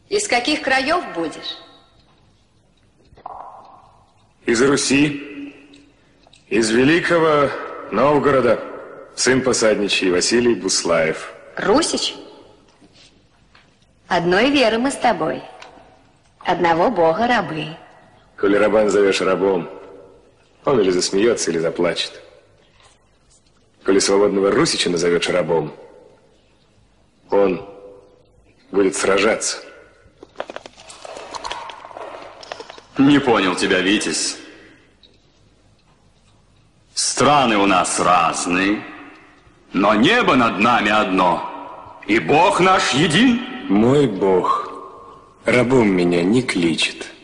Из каких краев будешь? Из Руси, из Великого Новгорода, сын посадничий Василий Буслаев. Русич? Одной веры мы с тобой, одного Бога рабы. Коли раба назовешь рабом, он или засмеется, или заплачет. Коли свободного Русича назовешь рабом, он будет сражаться. Не понял тебя, Витязь. Страны у нас разные, но небо над нами одно, и Бог наш един. Мой Бог рабом меня не кличет.